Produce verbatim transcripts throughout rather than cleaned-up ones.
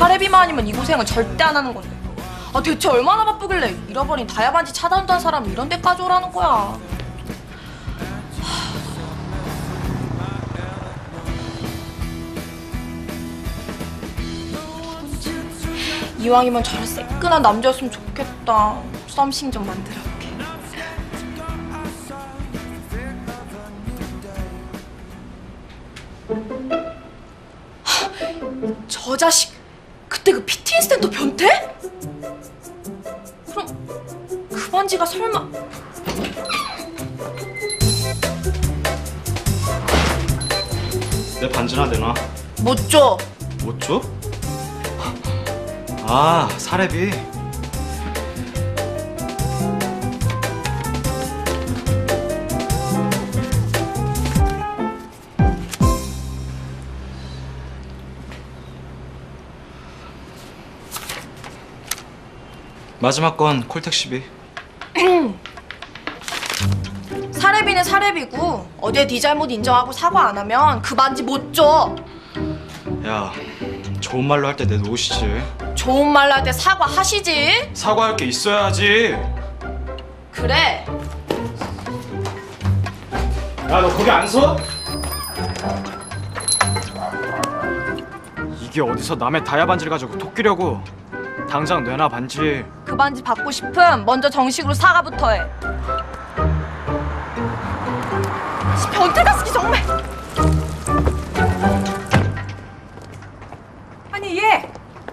사례비만 아니면 이 고생은 절대 안 하는 건데. 아 대체 얼마나 바쁘길래 잃어버린 다이아 반지 찾아온다는 사람이 이런 데까지 오라는 거야. 이왕이면 저런 새끈한 남자였으면 좋겠다. 썸씽 좀 만들어올게. 저 자식 그때 그 피티 인스텐터 변태? 그럼 그 반지가 설마... 내 반지나 내놔. 못 줘. 못 줘? 아, 사례비. 마지막 건 콜택시비. 사례비는 사례비고 어제 네 잘못 인정하고 사과 안 하면 그 반지 못 줘. 야, 좋은 말로 할 때 내 놓으시지. 좋은 말로 할 때 사과하시지. 사과할 게 있어야지. 그래. 야, 너 거기 안 서? 이게 어디서 남의 다이아 반지를 가지고 토끼려고. 당장 내놔 반지. 그 반지 받고 싶음 먼저 정식으로 사과부터 해. 변태 가스기 정말. 아니 얘,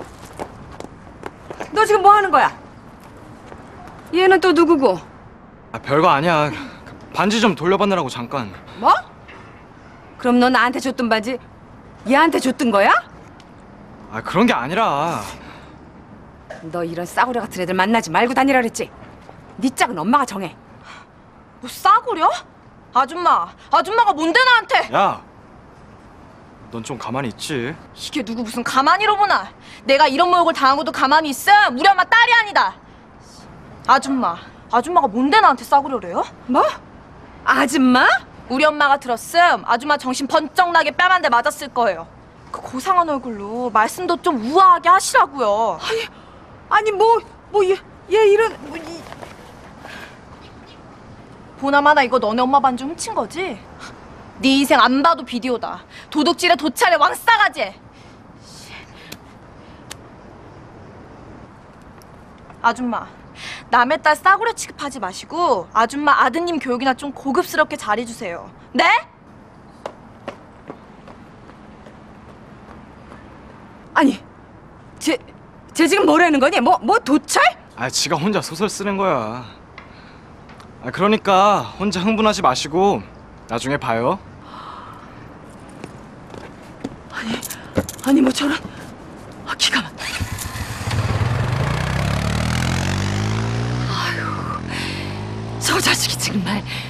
너 지금 뭐 하는 거야? 얘는 또 누구고? 아, 별거 아니야. 반지 좀 돌려받느라고 잠깐. 뭐? 그럼 너 나한테 줬던 반지 얘한테 줬던 거야? 아, 그런 게 아니라. 너 이런 싸구려 같은 애들 만나지 말고 다니라 그랬지? 네 짝은 엄마가 정해. 뭐 싸구려? 아줌마, 아줌마가 뭔데 나한테? 야, 넌 좀 가만히 있지. 이게 누구 무슨 가만히로 보나? 내가 이런 모욕을 당하고도 가만히 있음? 우리 엄마 딸이 아니다. 아줌마, 아줌마가 뭔데 나한테 싸구려래요? 뭐? 아줌마? 우리 엄마가 들었음 아줌마 정신 번쩍 나게 뺨 한 대 맞았을 거예요. 그 고상한 얼굴로 말씀도 좀 우아하게 하시라고요. 아니, 아니 뭐, 뭐 얘, 얘 이런 뭐, 이... 보나마나 이거 너네 엄마 반지 훔친 거지? 네 인생 안 봐도 비디오다. 도둑질에 도찰에 왕싸가지. 아줌마, 남의 딸 싸구려 취급하지 마시고 아줌마 아드님 교육이나 좀 고급스럽게 잘해주세요. 네? 아니, 쟤, 쟤 지금 뭐라는 거니? 뭐, 뭐 도찰? 아, 지가 혼자 소설 쓰는 거야. 아, 그러니까 혼자 흥분하지 마시고 나중에 봐요. 아니, 아니 뭐 저런. 아, 기가 막. 아유, 저 자식이 정말.